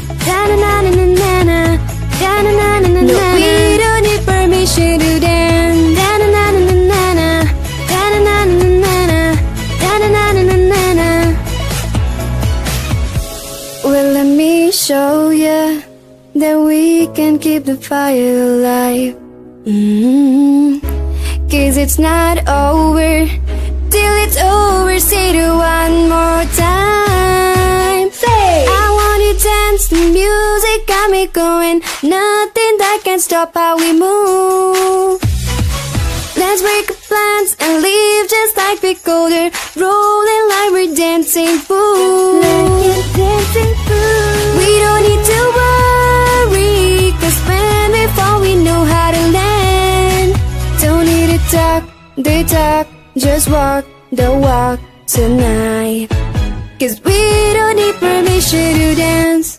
Da-na-na-na-na-na, da-na-na-na-na-na. No, we don't need permission to dance. Da-na-na-na-na-na, da-na-na-na-na-na, da-na-na-na-na-na. Well, let me show ya that we can keep the fire alive. Cause it's not over till it's over. Say it one more time. Say, I want you to dance, the music got me going. Nothing that can stop how we move. Let's break our plans and leave just like we go there. Rolling like we're dancing fools. We don't need to worry, cause when we fall we know how to land. Don't need to talk, they talk, just walk the walk tonight. Cause we don't need permission to dance.